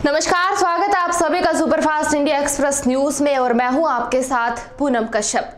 नमस्कार, स्वागत है आप सभी का सुपरफास्ट इंडिया एक्सप्रेस न्यूज में और मैं हूं आपके साथ पूनम कश्यप।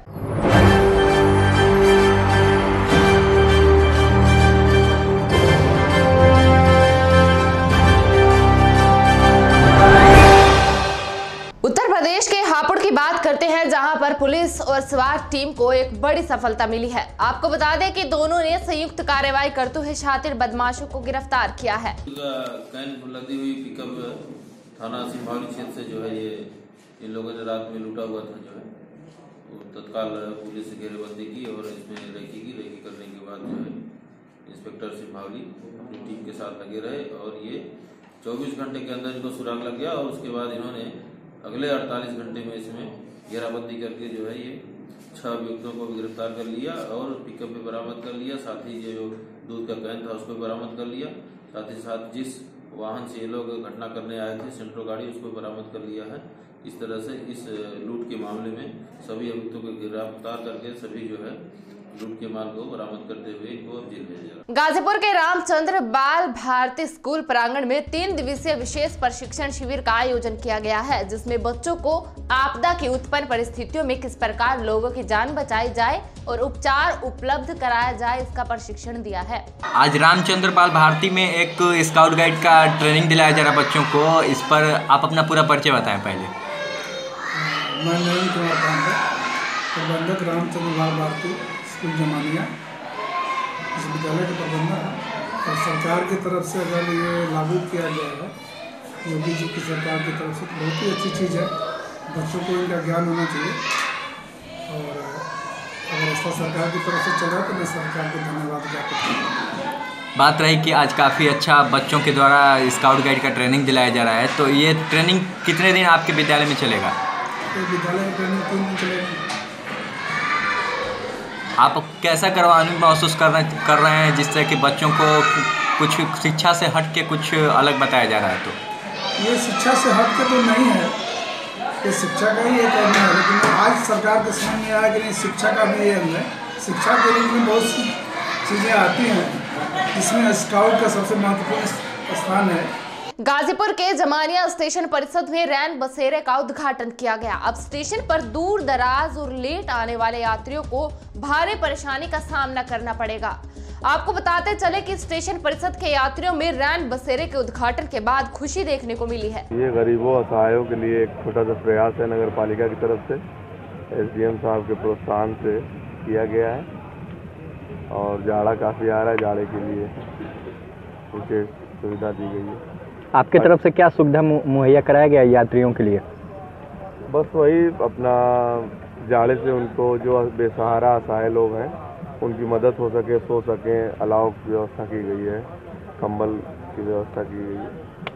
उत्तर प्रदेश के हापुड़ की बात करते हैं, जहां पर पुलिस और स्वाट टीम को एक बड़ी सफलता मिली है। आपको बता दें कि दोनों ने संयुक्त कार्रवाई करते हुए शातिर बदमाशों को गिरफ्तार किया है। लदी हुई पिकअप थाना सिंभावली क्षेत्र से जो है ये इन लोगों ने रात में लूटा हुआ था, जो है वो तत्काल पुलिस से घेरेबंदी की और इसमें रेकी करने के बाद जो है इंस्पेक्टर सिंभावली अपनी टीम के साथ लगे रहे और ये 24 घंटे के अंदर इनको सुराग लग गया और उसके बाद इन्होंने अगले 48 घंटे में इसमें घेराबंदी करके जो है ये 6 अभियुक्तों को भी गिरफ्तार कर लिया और पिकअप भी बरामद कर लिया। साथ ही जो दूध का कैन था उसको बरामद कर लिया। साथ ही साथ जिस वाहन से ये लोग घटना करने आए थे, सेंट्रो गाड़ी, उसको बरामद कर लिया है। इस तरह से इस लूट के मामले में सभी अभियुक्तों को गिरफ्तार करके सभी जो है लूट के माल को बरामद करते हुए इनको जेल भेजा। गाजीपुर के रामचंद्र बाल भारती स्कूल प्रांगण में 3 दिवसीय विशेष प्रशिक्षण शिविर का आयोजन किया गया है, जिसमें बच्चों को आपदा की उत्पन्न परिस्थितियों में किस प्रकार लोगों की जान बचाई जाए और उपचार उपलब्ध कराया जाए, इसका प्रशिक्षण दिया है। आज रामचंद्र बाल भारती में एक स्काउट गाइड का ट्रेनिंग दिलाया जा रहा बच्चों को। इस पर आप अपना पूरा परिचय बताएं। पहले मैं नवीन कुमार पांडे, प्रबंधक रामचंद्र बाल भारती स्कूल जमानिया विश्वविद्यालय के प्रबंधक। और सरकार की तरफ से अगर ये लागू किया गया है योगी जी की सरकार की तरफ से, तो बहुत ही अच्छी चीज़ है। बच्चों को इनका ज्ञान होना चाहिए और अगर ऐसा सरकार की तरफ से चल रहा है तो मैं सरकार को धन्यवाद ज्ञापित करता। बात रही कि आज काफ़ी अच्छा बच्चों के द्वारा स्काउट गाइड का ट्रेनिंग दिलाया जा रहा है, तो ये ट्रेनिंग कितने दिन आपके विद्यालय में चलेगा? विद्यालय की ट्रेनिंग 3 दिन चलेगी। आप कैसा करवाने महसूस कर रहे हैं जिससे कि बच्चों को कुछ शिक्षा से हट के कुछ अलग बताया जा रहा है? तो ये शिक्षा से हट के तो नहीं है, ये शिक्षा का ही एक अंग है, लेकिन आज सरकार के समझ में आया कि नहीं, शिक्षा का भी ये अंग है। शिक्षा के रूप में बहुत सी चीज़ें आती हैं, जिसमें स्काउट का सबसे महत्वपूर्ण स्थान है। गाजीपुर के जमानिया स्टेशन परिसर में रैन बसेरे का उद्घाटन किया गया। अब स्टेशन पर दूर दराज और लेट आने वाले यात्रियों को भारी परेशानी का सामना करना पड़ेगा। आपको बताते चले कि स्टेशन परिषद के यात्रियों में रैन बसेरे के उद्घाटन के बाद खुशी देखने को मिली है। ये गरीबों असहायों के लिए एक छोटा सा प्रयास है, नगर पालिका की तरफ से SDM साहब के प्रोत्साहन से किया गया है और जाड़ा काफ़ी आ रहा है, जाड़े के लिए उसे सुविधा दी गई है। आपके तरफ से क्या सुविधा मुहैया कराया गया यात्रियों के लिए? बस वही अपना जाड़े से उनको जो बेसहारा असहाय लोग हैं उनकी मदद हो सके, सो सकें, अलाव की व्यवस्था की गई है, कंबल की व्यवस्था की गई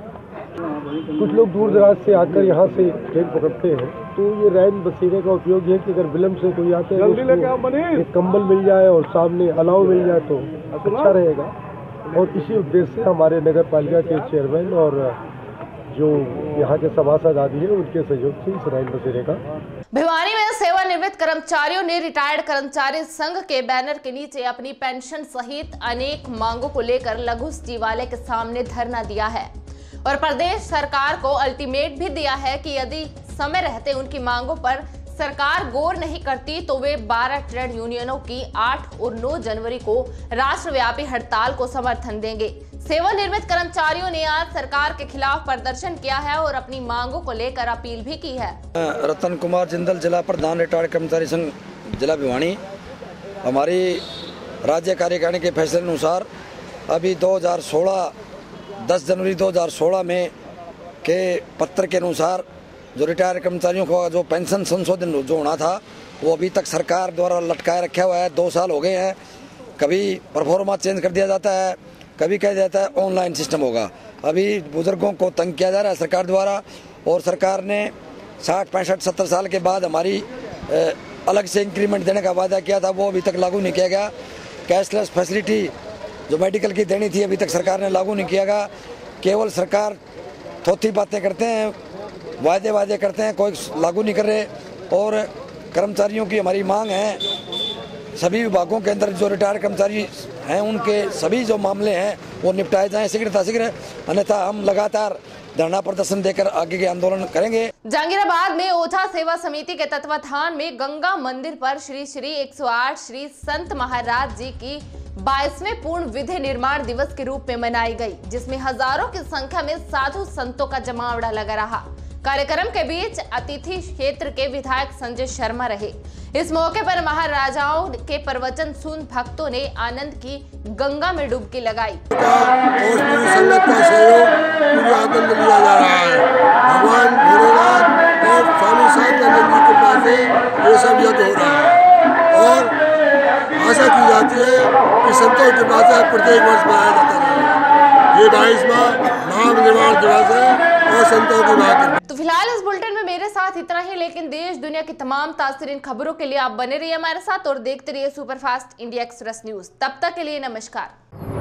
है। कुछ लोग दूर दराज से आकर यहाँ से ट्रेन पकड़ते हैं, तो ये रैन बसेरे का उपयोग है कि अगर विलम्ब से कोई आते हैं तो एक कंबल मिल जाए और सामने अलाव मिल जाए तो अच्छा रहेगा। और इसी उद्देश्य से हमारे नगर पालिका के चेयरमैन और जो यहाँ के सभासद आदि हैं उनके सहयोग से इस रैन बसेरे का। भिवानी में सेवानिवृत्त कर्मचारियों ने रिटायर्ड कर्मचारी संघ के बैनर के नीचे अपनी पेंशन सहित अनेक मांगों को लेकर लघु सचिवालय के सामने धरना दिया है और प्रदेश सरकार को अल्टीमेट भी दिया है कि यदि समय रहते उनकी मांगों पर सरकार गौर नहीं करती तो वे 12 ट्रेड यूनियनों की 8 और 9 जनवरी को राष्ट्रव्यापी हड़ताल को समर्थन देंगे। सेवानिवृत्त कर्मचारियों ने आज सरकार के खिलाफ प्रदर्शन किया है और अपनी मांगों को लेकर अपील भी की है। रतन कुमार जिंदल, जिला प्रधान रिटायर्ड कर्मचारी संघ जिला भिवानी। हमारी राज्य कार्यकारिणी के फैसले अनुसार अभी 10 जनवरी 2016 में के पत्र के अनुसार जो रिटायर्ड कर्मचारियों को जो पेंशन संशोधन जो होना था वो अभी तक सरकार द्वारा लटकाए रखा हुआ है। 2 साल हो गए हैं। कभी परफॉर्मा चेंज कर दिया जाता है, कभी कह जाता है ऑनलाइन सिस्टम होगा। अभी बुजुर्गों को तंग किया जा रहा है सरकार द्वारा और सरकार ने 60, 65, 70 साल के बाद हमारी अलग से इंक्रीमेंट देने का वादा किया था, वो अभी तक लागू नहीं किया गया। कैशलेस फैसिलिटी जो मेडिकल की देनी थी अभी तक सरकार ने लागू नहीं किया गया। केवल सरकार थोथी बातें करते हैं, वादे करते हैं, कोई लागू नहीं कर रहे। और कर्मचारियों की हमारी मांग है सभी विभागों के अंदर जो रिटायर्ड कर्मचारी हैं उनके सभी जो मामले हैं वो निपटाए जाएं शीघ्र, अन्यथा हम लगातार धरना प्रदर्शन देकर आगे के आंदोलन करेंगे। जहांगीराबाद में ओझा सेवा समिति के तत्वाधान में गंगा मंदिर पर श्री 108 श्री संत महाराज जी की 22वें पूर्ण विधि निर्माण दिवस के रूप में मनाई गई, जिसमें हजारों की संख्या में साधु संतों का जमावड़ा लगा रहा। कार्यक्रम के बीच अतिथि क्षेत्र के विधायक संजय शर्मा रहे। इस मौके पर महाराजाओं के प्रवचन सुन भक्तों ने आनंद की गंगा में डुबकी लगाई। और पूरी संगत का सहयोग, पूरी आनंद लिया जा रहा है। भगवान भोलेनाथ और स्वामी शांतानंद जी की कृपा से ये सब यज्ञ हो रहा है और आशा की जाती है कि संतों की कृपा से प्रत्येक वर्ष मनाया जाता रहेगा। ये 22वां महानिर्वाण दिवस है और संतों की बात। तो फिलहाल इस बुलेटिन में मेरे साथ इतना ही, लेकिन देश दुनिया की तमाम तासीरीन खबरों के लिए आप बने रहिए हमारे साथ और देखते रहिए सुपरफास्ट इंडिया एक्सप्रेस न्यूज। तब तक के लिए नमस्कार।